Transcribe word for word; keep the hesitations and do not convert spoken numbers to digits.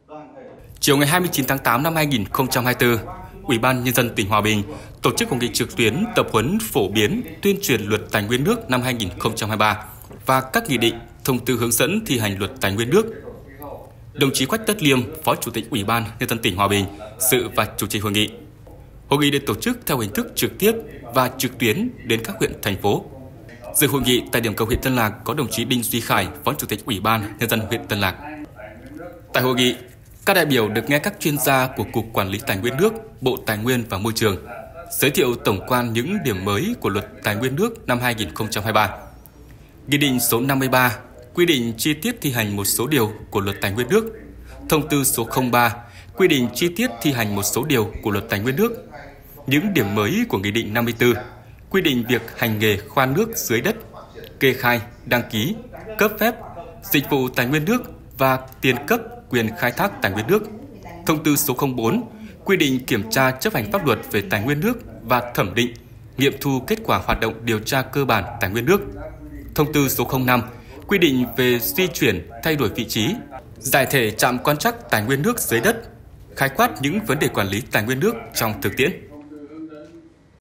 Chiều ngày hai mươi chín tháng tám năm hai nghìn không trăm hai mươi tư, Ủy ban Nhân dân tỉnh Hòa Bình tổ chức hội nghị trực tuyến tập huấn phổ biến tuyên truyền Luật Tài nguyên nước năm hai nghìn không trăm hai mươi ba và các nghị định, thông tư hướng dẫn thi hành Luật Tài nguyên nước. Đồng chí Quách Tất Liêm, Phó Chủ tịch Ủy ban Nhân dân tỉnh Hòa Bình, dự và chủ trì hội nghị. Hội nghị được tổ chức theo hình thức trực tiếp và trực tuyến đến các huyện, thành phố. Dự hội nghị tại điểm cầu huyện Tân Lạc có đồng chí Đinh Duy Khải, Phó Chủ tịch Ủy ban Nhân dân huyện Tân Lạc. Tại hội nghị, các đại biểu được nghe các chuyên gia của Cục Quản lý Tài nguyên nước, Bộ Tài nguyên và Môi trường giới thiệu tổng quan những điểm mới của Luật Tài nguyên nước năm hai nghìn không trăm hai mươi ba. Nghị định số năm mươi ba quy định chi tiết thi hành một số điều của Luật Tài nguyên nước. Thông tư số không ba quy định chi tiết thi hành một số điều của Luật Tài nguyên nước. Những điểm mới của Nghị định năm mươi tư quy định việc hành nghề khoan nước dưới đất, kê khai, đăng ký, cấp phép, dịch vụ tài nguyên nước và tiền cấp quyền khai thác tài nguyên nước. Thông tư số không bốn quy định kiểm tra chấp hành pháp luật về tài nguyên nước và thẩm định, nghiệm thu kết quả hoạt động điều tra cơ bản tài nguyên nước. Thông tư số không năm quy định về di chuyển, thay đổi vị trí, giải thể trạm quan trắc tài nguyên nước dưới đất, khái quát những vấn đề quản lý tài nguyên nước trong thực tiễn.